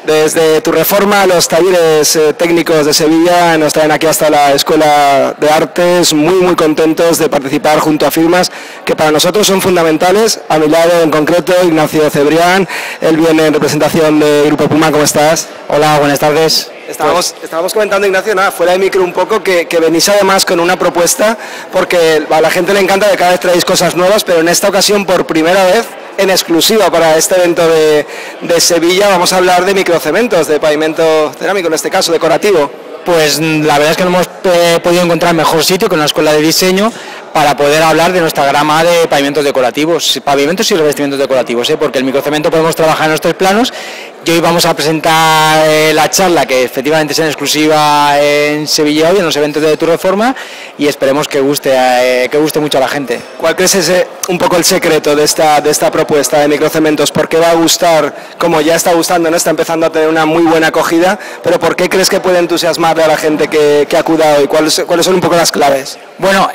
Desde Turreforma, los talleres técnicos de Sevilla nos traen aquí hasta la Escuela de Artes, muy contentos de participar junto a firmas que para nosotros son fundamentales. A mi lado en concreto Ignacio Cebrián, él viene en representación de Grupo Puma. ¿Cómo estás? Hola, buenas tardes. Estábamos comentando, Ignacio, fuera de micro un poco, que venís además con una propuesta, porque a la gente le encanta que cada vez traéis cosas nuevas, pero en esta ocasión por primera vez, en exclusiva para este evento de Sevilla, vamos a hablar de microcementos, de pavimento cerámico, en este caso decorativo. Pues la verdad es que no hemos podido encontrar mejor sitio que una escuela de diseño para poder hablar de nuestra gama de pavimentos decorativos, pavimentos y revestimientos decorativos, porque el microcemento podemos trabajar en los tres planos. Y hoy vamos a presentar la charla que efectivamente es en exclusiva en Sevilla hoy, en los eventos de Turreforma, y esperemos que guste mucho a la gente. ¿Cuál crees es un poco el secreto de esta propuesta de microcementos? ¿Por qué va a gustar, como ya está gustando, ¿no? Está empezando a tener una muy buena acogida, pero por qué crees que puede entusiasmarle a la gente que acuda hoy? ¿Cuáles son un poco las claves? Bueno,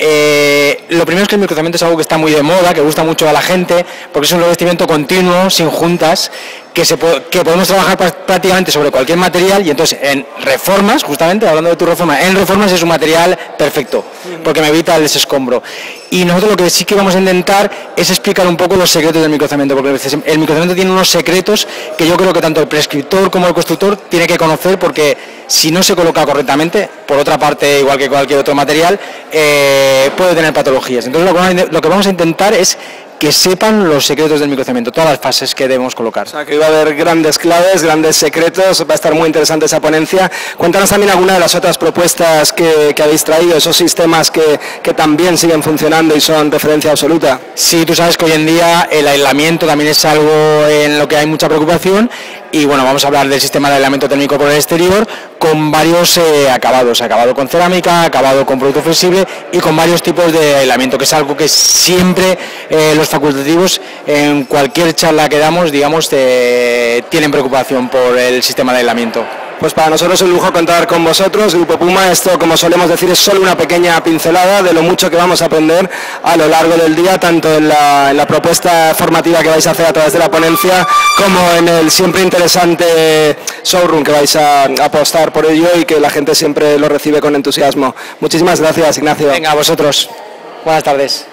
lo primero es que el microcemento es algo que está muy de moda, que gusta mucho a la gente, porque es un revestimiento continuo, sin juntas, que podemos trabajar prácticamente sobre cualquier material, y entonces en reformas, justamente hablando de Turreforma, en reformas es un material perfecto, porque me evita el desescombro. Y nosotros lo que sí que vamos a intentar es explicar un poco los secretos del microcemento, porque el microcemento tiene unos secretos que yo creo que tanto el prescriptor como el constructor tiene que conocer, porque si no se coloca correctamente, por otra parte, igual que cualquier otro material, puede tener patologías. Entonces lo que vamos a intentar es que sepan los secretos del microcemento, todas las fases que debemos colocar. O sea, que va a haber grandes claves, grandes secretos, va a estar muy interesante esa ponencia. Cuéntanos también alguna de las otras propuestas que habéis traído, esos sistemas que también siguen funcionando y son referencia absoluta. Sí, tú sabes que hoy en día el aislamiento también es algo en lo que hay mucha preocupación, y bueno, vamos a hablar del sistema de aislamiento térmico por el exterior con varios acabados, acabado con cerámica, acabado con producto flexible y con varios tipos de aislamiento, que es algo que siempre los facultativos en cualquier charla que damos, digamos, tienen preocupación por el sistema de aislamiento. Pues para nosotros es un lujo contar con vosotros, Grupo Puma. Esto, como solemos decir, es solo una pequeña pincelada de lo mucho que vamos a aprender a lo largo del día, tanto en la propuesta formativa que vais a hacer a través de la ponencia, como en el siempre interesante showroom que vais a apostar por ello y que la gente siempre lo recibe con entusiasmo. Muchísimas gracias, Ignacio. Venga, a vosotros. Buenas tardes.